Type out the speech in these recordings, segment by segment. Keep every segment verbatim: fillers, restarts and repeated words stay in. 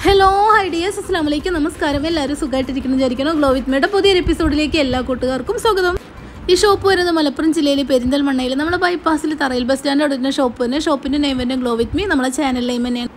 Hello hi dears, അസ്സലാമു അലൈക്കും. നമസ്കാരം. എല്ലാവരും സുഖമായിട്ടിരിക്കുന്നു വിചാരിക്കുന്നു. ഗ്ലോ വിത്ത് മേയുടെ പുതിയൊരു എപ്പിസോഡിലേക്ക് എല്ലാ കൂട്ടുകാർക്കും സ്വാഗതം. ഈ ഷോപ്പ് വരുന്നത് മലപ്പുറം ജില്ലയിലെ പെരിന്തൽമണ്ണയിൽ നമ്മുടെ ബൈപ്പാസിൽ തറയിൽ ബസ് സ്റ്റാൻഡ് അവിടെ ഷോപ്പ് തന്നെ. ഷോപ്പിൻ്റെ നെയിം തന്നെ ഗ്ലോ വിത്ത് മീ, നമ്മുടെ ചാനൽ നെയിം തന്നെയാണ്.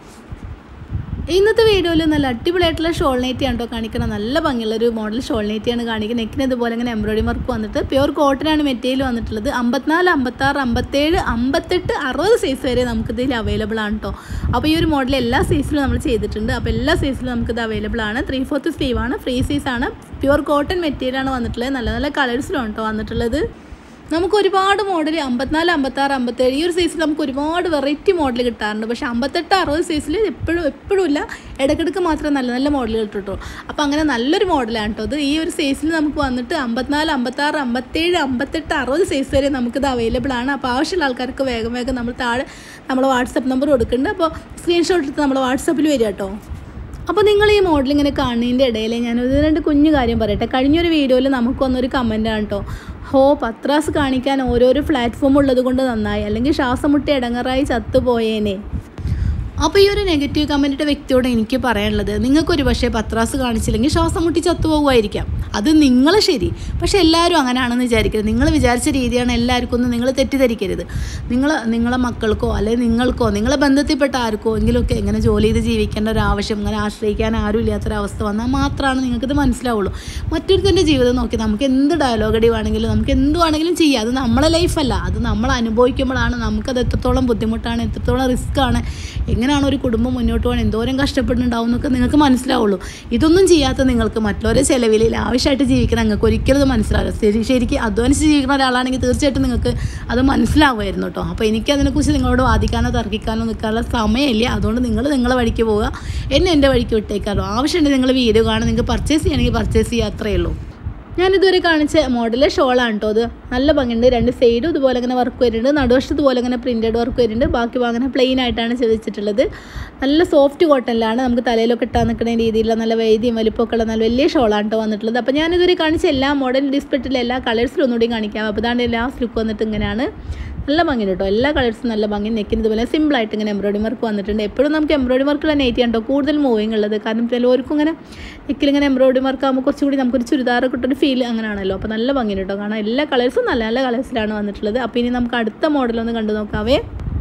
ഇന്നത്തെ വീഡിയോയിൽ നല്ല അടിപൊളിയായിട്ടുള്ള ഷോൾ നൈറ്റിയാണ് കേട്ടോ കാണിക്കണം. നല്ല ഭംഗിയുള്ളൊരു മോഡൽ ഷോൾ നൈറ്റിയാണ് കാണിക്കുന്നത്. നെക്കിന് ഇതുപോലെ ഇങ്ങനെ എംബ്രോയിഡറി വർക്ക് വന്നിട്ട് പ്യുവർ കോട്ടനാണ് മെറ്റീരിയൽ വന്നിട്ടുള്ളത്. അമ്പത്തിനാല് അമ്പത്താറ് അമ്പത്തേഴ് അമ്പത്തെട്ട് അറുപത് സൈസ് വരെ നമുക്കിതിൽ അവൈലബിൾ ആണ് കേട്ടോ. അപ്പോൾ ഈ ഒരു മോഡൽ എല്ലാ സൈസിലും നമ്മൾ ചെയ്തിട്ടുണ്ട്. അപ്പോൾ എല്ലാ സൈസിലും നമുക്കിത് അവൈലബിൾ ആണ്. ത്രീ ഫോർത്ത് സ്ലീവാണ്, ഫ്രീ സൈസാണ്, പ്യുവർ കോട്ടൺ മെറ്റീരിയലാണ് വന്നിട്ടുള്ളത്. നല്ല നല്ല കളേഴ്സിലാണ് കേട്ടോ വന്നിട്ടുള്ളത്. നമുക്ക് ഒരുപാട് മോഡൽ അമ്പത്തിനാല് അമ്പത്താറ് അമ്പത്തേഴ് ഈ ഒരു സൈസിൽ നമുക്ക് ഒരുപാട് വെറൈറ്റി മോഡൽ കിട്ടാറുണ്ട്. പക്ഷേ അമ്പത്തെട്ട് അറുപത് സൈസിൽ എപ്പോഴും എപ്പോഴും ഇല്ല, ഇടയ്ക്കിടയ്ക്ക് മാത്രമേ നല്ല നല്ല മോഡലുകൾ കിട്ടുള്ളൂ. അപ്പോൾ അങ്ങനെ നല്ലൊരു മോഡലാണ് കേട്ടോ ഇത്. ഈ ഒരു സൈസിൽ നമുക്ക് വന്നിട്ട് അമ്പത്തിനാല് അമ്പത്താറ് അമ്പത്തേഴ് അമ്പത്തെട്ട് അറുപത് സൈസ് വരെ നമുക്കിത് അവൈലബിൾ ആണ്. അപ്പോൾ ആവശ്യമുള്ള ആൾക്കാർക്ക് വേഗം വേഗം നമ്മൾ താഴെ നമ്മൾ വാട്സപ്പ് നമ്പർ കൊടുക്കുന്നുണ്ട്. അപ്പോൾ സ്ക്രീൻഷോട്ട് എടുത്ത് നമ്മൾ വാട്സപ്പിൽ വരിക കേട്ടോ. അപ്പോൾ നിങ്ങൾ ഈ മോഡൽ ഇങ്ങനെ കാണുന്നതിൻ്റെ ഇടയിൽ ഞാൻ ഒരു രണ്ട് കുഞ്ഞു കാര്യം പറയട്ടെ. കഴിഞ്ഞൊരു വീഡിയോയിൽ നമുക്ക് വന്നൊരു കമൻറ്റാണ് കേട്ടോ, ഹോ പത്രാസ് കാണിക്കാൻ ഓരോരോ പ്ലാറ്റ്ഫോം ഉള്ളത് കൊണ്ട് നന്നായി, അല്ലെങ്കിൽ ശ്വാസം മുട്ടി ഇടങ്ങറായി ചത്തുപോയേനെ. അപ്പോൾ ഈ ഒരു നെഗറ്റീവ് കമൻറ്റിൻ്റെ വ്യക്തിയോട് എനിക്ക് പറയാനുള്ളത്, നിങ്ങൾക്കൊരു പക്ഷേ പത്രാസ് കാണിച്ചില്ലെങ്കിൽ ശ്വാസം മുട്ടി ചത്തുപോകുമായിരിക്കാം, അത് നിങ്ങൾ ശരി. പക്ഷേ എല്ലാവരും അങ്ങനെയാണെന്ന് വിചാരിക്കരുത്. നിങ്ങൾ വിചാരിച്ച രീതിയാണ് എല്ലാവർക്കും ഒന്നും നിങ്ങൾ തെറ്റിദ്ധരിക്കരുത്. നിങ്ങൾ നിങ്ങളെ മക്കൾക്കോ അല്ലെങ്കിൽ നിങ്ങൾക്കോ നിങ്ങളെ ബന്ധത്തിൽപ്പെട്ട ആർക്കോ എങ്കിലുമൊക്കെ ഇങ്ങനെ ജോലി ചെയ്ത് ജീവിക്കേണ്ട ഒരു ആവശ്യം, ഇങ്ങനെ ആശ്രയിക്കാൻ ആരും ഇല്ലാത്തൊരവസ്ഥ വന്നാൽ മാത്രമാണ് നിങ്ങൾക്കിത് മനസ്സിലാവുള്ളൂ. മറ്റൊരുത്തൻ്റെ ജീവിതം നോക്കി നമുക്ക് എന്ത് ഡയലോഗ് അടി വേണമെങ്കിലും നമുക്ക് എന്ത് വേണമെങ്കിലും ചെയ്യാം. അത് നമ്മളെ ലൈഫല്ല, അത് നമ്മൾ അനുഭവിക്കുമ്പോഴാണ് നമുക്കത് എത്രത്തോളം ബുദ്ധിമുട്ടാണ്, എത്രത്തോളം റിസ്ക്കാണ്, എങ്ങനെയാണ് ഒരു കുടുംബം മുന്നോട്ട് പോകാൻ എന്തോരം കഷ്ടപ്പെടുന്നുണ്ടാവും എന്നൊക്കെ നിങ്ങൾക്ക് മനസ്സിലാവുള്ളൂ. ഇതൊന്നും ചെയ്യാത്ത നിങ്ങൾക്ക് മറ്റുള്ളവരെ ചിലവിൽ ആവശ്യമായിട്ട് ജീവിക്കണം നിങ്ങൾക്ക് ഒരിക്കലും ഇത് മനസ്സിലാവില്ല. ശരി ശരിക്കും അധ്വാനിച്ച് ജീവിക്കുന്ന ഒരാളാണെങ്കിൽ തീർച്ചയായിട്ടും നിങ്ങൾക്ക് അത് മനസ്സിലാവുമായിരുന്നു കേട്ടോ. അപ്പോൾ എനിക്കതിനെക്കുറിച്ച് നിങ്ങളോട് വാദിക്കാനോ തർക്കിക്കാനോ നിൽക്കാനുള്ള സമയമില്ല. അതുകൊണ്ട് നിങ്ങൾ നിങ്ങളെ വഴിക്ക് പോവുക, എന്നെ എൻ്റെ വഴിക്ക് വിട്ടേക്കാമല്ലോ. ആവശ്യമുണ്ടെങ്കിൽ നിങ്ങൾ വീഡിയോ കാണാൻ, നിങ്ങൾക്ക് പർച്ചേസ് ചെയ്യണമെങ്കിൽ പർച്ചേസ് ചെയ്യുക, അത്രയേ ഉള്ളൂ. ഞാനിതുവരെ കാണിച്ച മോഡൽ ഷോളാണ് കേട്ടോ. അത് നല്ല ഭംഗിയുണ്ട്. രണ്ട് സൈഡും ഇതുപോലെ ഇങ്ങനെ വർക്ക് വരുന്നുണ്ട്, നടുവശത്ത് ഇതുപോലെ ഇങ്ങനെ പ്രിൻറ്റഡ് വർക്ക് വരുന്നുണ്ട്. ബാക്കി അങ്ങനെ പ്ലെയിൻ ആയിട്ടാണ് ചെയ്തിട്ടുള്ളത്. നല്ല സോഫ്റ്റ് കോട്ടണിലാണ്, നമുക്ക് തലയിലൊക്കെ ഇട്ടാൻ നിൽക്കുന്ന രീതിയിലുള്ള നല്ല വേദിയും വലിപ്പമൊക്കെ ഉള്ള നല്ല വലിയ ഷോളാണ് കേട്ടോ വന്നിട്ടുള്ളത്. അപ്പോൾ ഞാനിതുവരെ കാണിച്ച എല്ലാ മോഡൽ ഡിസ്പ്ലേറ്റിലെ എല്ലാ കളേഴ്സിലും ഒന്നുകൂടി കാണിക്കാം. അപ്പോൾ അതാണ് ലാസ്റ്റ് ലുക്ക് വന്നിട്ട് ഇങ്ങനെയാണ്. നല്ല ഭംഗി കേട്ടോ, എല്ലാ കളേഴ്സും നല്ല ഭംഗി. നെക്കിന് ഇതുപോലെ സിമ്പിളായിട്ട് ഇങ്ങനെ എംബ്രോയിഡറി വർക്ക് വന്നിട്ടുണ്ട്. എപ്പോഴും നമുക്ക് എംബ്രോയിഡറി വർക്കുള്ള നൈറ്റി ആണ് കേട്ടോ കൂടുതൽ മൂവിങ് ഉള്ളത്. കാരണം ചിലവർക്കും ഇങ്ങനെ നെക്കിലിങ്ങനെ എംബ്രോയിഡറി വർക്ക് ആകുമ്പോൾ കുറച്ചുകൂടി നമുക്കൊരു ചുരിദാർ കിട്ടൊരു ഫീൽ അങ്ങനെയാണല്ലോ. അപ്പോൾ നല്ല ഭംഗി കേട്ടോ കാരണം എല്ലാ കളേഴ്സും നല്ല നല്ല കളേഴ്സിലാണ് വന്നിട്ടുള്ളത്. അപ്പോൾ ഇനി നമുക്ക് അടുത്ത മോഡലൊന്ന് കണ്ടു നോക്കാവേ.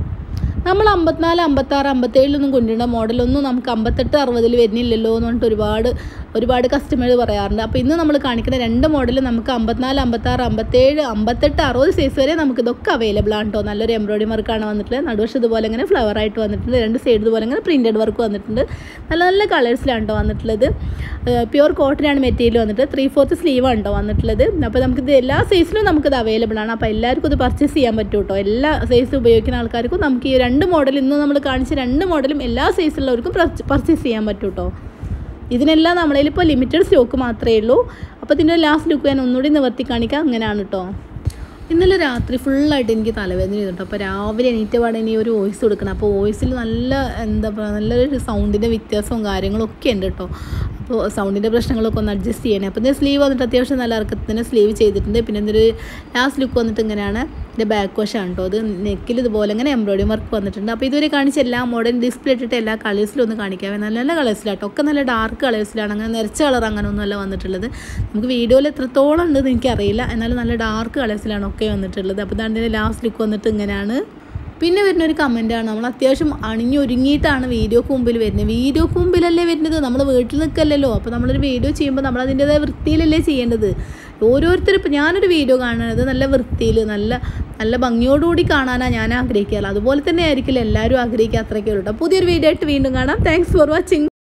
നമ്മൾ അമ്പത്തിനാല് അമ്പത്താറ് അമ്പത്തേഴിലൊന്നും കൊണ്ടുവരുന്ന മോഡലൊന്നും നമുക്ക് അമ്പത്തെട്ട് അറുപതിൽ വരുന്നില്ലല്ലോ എന്ന് പറഞ്ഞിട്ട് ഒരുപാട് ഒരുപാട് കസ്റ്റമേഴ്സ് പറയാറുണ്ട്. അപ്പോൾ ഇന്ന് നമ്മൾ കാണിക്കുന്ന രണ്ട് മോഡൽ നമുക്ക് അമ്പത്തിനാല് അമ്പത്താറ് അമ്പത്തേഴ് അമ്പത്തെട്ട് അറുപത് സൈസ് വരെ നമുക്ക് ഇതൊക്കെ അവൈലബിൾ ആണ് കേട്ടോ. നല്ലൊരു എംബ്രോയിഡറി വർക്കാണ് വന്നിട്ടുള്ളത്. നടുവശം ഇതുപോലെ ഇങ്ങനെ ഫ്ലവർ ആയിട്ട് വന്നിട്ടുണ്ട്. രണ്ട് സൈഡ് ഇതുപോലെ ഇങ്ങനെ പ്രിൻറ്റഡ് വർക്ക് വന്നിട്ടുണ്ട്. നല്ല നല്ല കളേഴ്സിലാണ് കേട്ടോ വന്നിട്ടുള്ളത്. പ്യുവർ കോട്ടനാണ് മെറ്റീരിയൽ വന്നിട്ട്. ത്രീ ഫോർത്ത് സ്ലീവാണ് കേട്ടോ വന്നിട്ടുള്ളത്. അപ്പോൾ നമുക്കിത് എല്ലാ സൈസിലും നമുക്കിത് അവൈലബിൾ ആണ്. അപ്പോൾ എല്ലാവർക്കും ഇത് പർച്ചേസ് ചെയ്യാൻ പറ്റും കേട്ടോ. എല്ലാ സൈസ് ഉപയോഗിക്കുന്ന ആൾക്കാർക്കും നമുക്ക് ഈ രണ്ട് മോഡൽ ഇന്ന് നമ്മൾ കാണിച്ച രണ്ട് മോഡലും എല്ലാ സൈസിലുള്ളവർക്കും പർച്ചേസ് ചെയ്യാൻ പറ്റും കേട്ടോ. ഇതിനെല്ലാം നമ്മളതിൽ ഇപ്പോൾ ലിമിറ്റഡ് സ്റ്റോക്ക് മാത്രമേ ഉള്ളൂ. അപ്പോൾ ഇതിൻ്റെ ലാസ്റ്റ് ലുക്ക് ഞാൻ ഒന്നുകൂടി നിവർത്തി കാണിക്കാം. അങ്ങനെയാണ് കേട്ടോ. ഇന്നലെ രാത്രി ഫുള്ളായിട്ട് എനിക്ക് തലവേദന ചെയ്തിട്ടുണ്ട്. അപ്പോൾ രാവിലെ എണീറ്റ പാടെ ഇനി ഒരു വോയിസ് കൊടുക്കണം. അപ്പോൾ വോയിസിൽ നല്ല എന്താ പറയുക നല്ലൊരു സൗണ്ടിൻ്റെ വ്യത്യാസവും കാര്യങ്ങളൊക്കെ ഉണ്ട് കേട്ടോ. അപ്പോൾ സൗണ്ടിൻ്റെ പ്രശ്നങ്ങളൊക്കെ ഒന്ന് അഡ്ജസ്റ്റ് ചെയ്യണേ. അപ്പോൾ ഇതിൻ്റെ സ്ലീവ് വന്നിട്ട് അത്യാവശ്യം നല്ല ഇറക്കത്തിന് സ്ലീവ് ചെയ്തിട്ടുണ്ട്. പിന്നെ ഇതിൻ്റെ ലാസ്റ്റ് ലുക്ക് വന്നിട്ട് ഇങ്ങനെയാണ്. ഇതിൻ്റെ ബാക്ക് വശമാണ് കേട്ടോ. അത് നെക്കിൽ ഇതുപോലെ ഇങ്ങനെ എംബ്രോയിഡറി വർക്ക് വന്നിട്ടുണ്ട്. അപ്പോൾ ഇതുവരെ കാണിച്ച എല്ലാ മോഡേൺ ഡിസ്പ്ലേ ഇട്ടിട്ട് എല്ലാ കളേഴ്സിലും ഒന്ന് കാണിക്കാവേ. നല്ല നല്ല കളേഴ്സിലാട്ടോ, ഒക്കെ നല്ല ഡാർക്ക് കളേഴ്സിലാണ്. അങ്ങനെ നിറച്ച കളർ അങ്ങനെ ഒന്നുമല്ല വന്നിട്ടുള്ളത്. നമുക്ക് വീഡിയോയിൽ എത്രത്തോളം ഉണ്ടെന്ന് എനിക്കറിയില്ല, എന്നാലും നല്ല ഡാർക്ക് കളേഴ്സിലാണ് ഒക്കെ വന്നിട്ടുള്ളത്. അപ്പോൾ ഇതാണ് ഇതിൻ്റെ ലാസ്റ്റ് ലുക്ക് വന്നിട്ട് ഇങ്ങനെയാണ്. പിന്നെ വരുന്നൊരു കമൻറ്റാണ്, നമ്മൾ അത്യാവശ്യം അണിഞ്ഞൊരുങ്ങിയിട്ടാണ് വീഡിയോക്ക് മുമ്പിൽ വരുന്നത്. വീഡിയോക്ക് മുമ്പിലല്ലേ വരുന്നത്, നമ്മൾ വീട്ടിൽ നിൽക്കല്ലല്ലോ. അപ്പോൾ നമ്മളൊരു വീഡിയോ ചെയ്യുമ്പോൾ നമ്മൾ അതിൻ്റേതായ വൃത്തിയിലല്ലേ ചെയ്യേണ്ടത്. ഓരോരുത്തരും ഇപ്പോൾ ഞാനൊരു വീഡിയോ കാണുന്നത് നല്ല വൃത്തിയിൽ നല്ല നല്ല ഭംഗിയോടുകൂടി കാണാനാണ് ഞാൻ ആഗ്രഹിക്കാറ്. അതുപോലെ തന്നെ ആയിരിക്കില്ല എല്ലാവരും ആഗ്രഹിക്കുക, അത്രയ്ക്കേ ഉള്ളൂ. പുതിയൊരു വീഡിയോ ആയിട്ട് വീണ്ടും കാണാം. Thanks for watching.